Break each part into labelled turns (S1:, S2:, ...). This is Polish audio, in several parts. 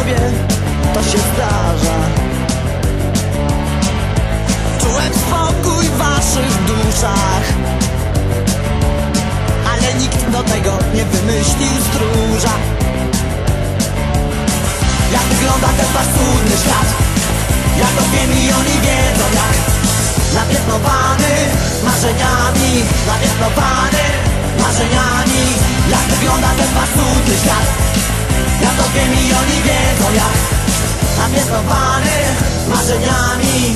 S1: siebie, to się zdarza. Czułem spokój w waszych duszach, ale nikt do tego nie wymyślił stróża. Jak wygląda ten paskudny świat? Ja to wiem i oni wiedzą jak. Napiętnowany marzeniami, napiętnowany marzeniami. Jak wygląda ten paskudny świat? Ja to wiem i oni wiedzą jak. Napiętnowany marzeniami.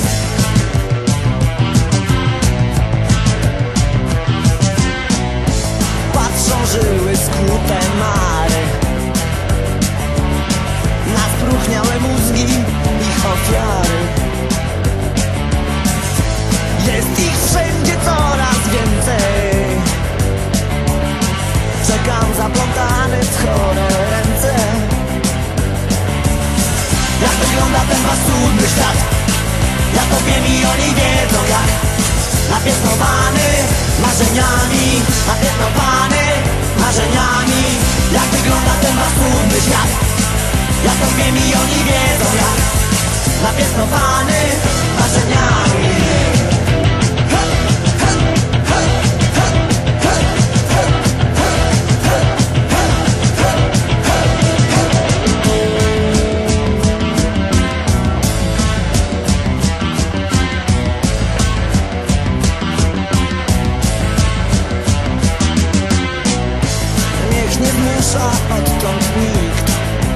S1: Patrzą żyły skłute mary na spróchniałe mózgi ich ofiary. Jest ich wszędzie coraz więcej. Czekam zaplątany w chore ręce. Jak wygląda ten paskudny świat? Ja to wiem i oni wiedzą jak. Napiętnowany marzeniami, napiętnowany marzeniami. Jak wygląda ten paskudny świat? Ja to wiem i oni wiedzą jak. Napiętnowany marzeniami. Nie zmusza odtąd nikt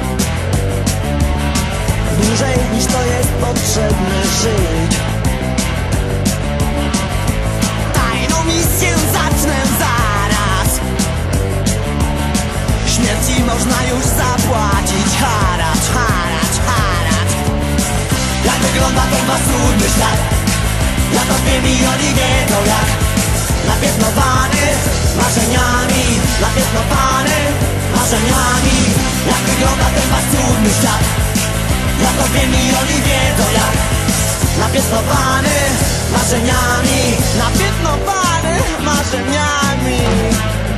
S1: dłużej niż to jest potrzebne żyć. Tajną misję zacznę zaraz. Śmierci można już zapłacić haracz, haracz, haracz. Jak wygląda ten paskudny świat? Ja to wiem i oni wiedzą jak. Napiętnowany marzeniami, napiętnowany marzeniami. Jak wygląda ten paskudny świat? Ja to wiem i oni wiedzą jak. Napiętnowany marzeniami, napiętnowany marzeniami.